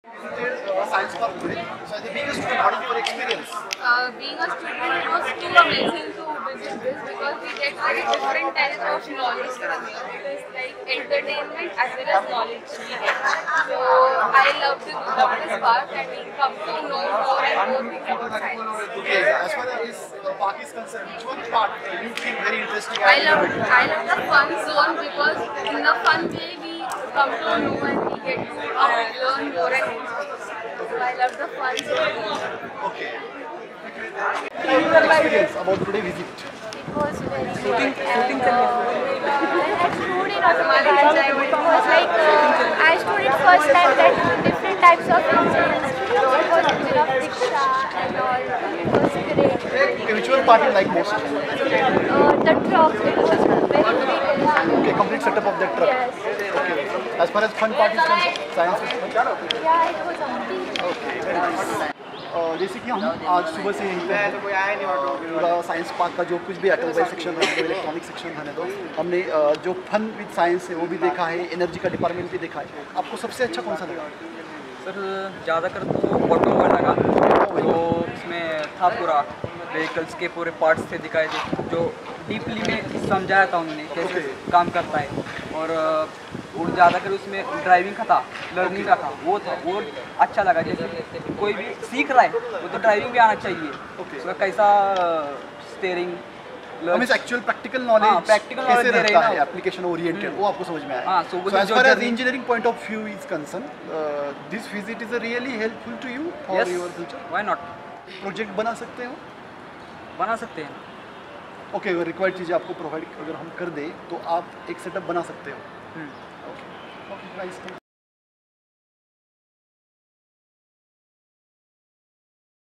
Science Park today. So as a being a student, what is your experience? Being a student, it was too amazing to visit this because we get very different types of knowledge from here. It is like entertainment as well as knowledge we get. So I love the look of this park and we come to know more and more things about science. Okay, as far as the park is concerned, which one part you feel very interesting? I love the fun zone because in the fun way we come to know and we get to learn more and more. So I love the fun zone. Okay. Experience about today visit. It was very good and I stood in Augment. It was like I stood it first time that different types of engines. It was engine of rickshaw and all. It was great. Okay, which one part you like most? The truck, it was very big. Okay, complete setup of that truck. Yes. Okay. As far as fun part is concerned, science is concerned. Yeah, it was amazing. Okay, very nice. जैसे कि हम आज सुबह से यहीं पे पूरा science park का जो कुछ भी ऑटोमोबाइल सेक्शन रहने दो, इलेक्ट्रॉनिक सेक्शन रहने दो, हमने जो फन विद साइंस है वो भी देखा है, एनर्जी का डिपार्टमेंट भी देखा है। आपको सबसे अच्छा कौन सा लगा? सर ज़्यादातर तो ऑटोमोबाइल लगा, तो इसमें था पूरा व्हीकल्स के पूरे पार्ट्स थे दिखाए थे, जो डीपली में समझाया था उन्होंने कैसे काम करता है। और ज़्यादातर उसमें ड्राइविंग का था, लर्निंग का था, वो अच्छा लगा। जैसे कोई भी सीख रहा है वो तो ड्राइविंग भी आना चाहिए, उसका कैसा स्टीयरिंग हम इस एक्चुअल प्रैक्टिकल नॉलेज कैसे रहता है एप्लीकेशन ओरिएंटेड वो आपको समझ में आया। हाँ, so as far as engineering point of view is concerned, this visit is really helpful to you for your future. Why not? Project बना सकते हो? बना सकते हैं। ओके, अगर रिक्वायर्ड चीज़ें आपको प्रोवाइड अगर हम कर दें तो आप एक सेटअप बना सकते हो। Okay, nice.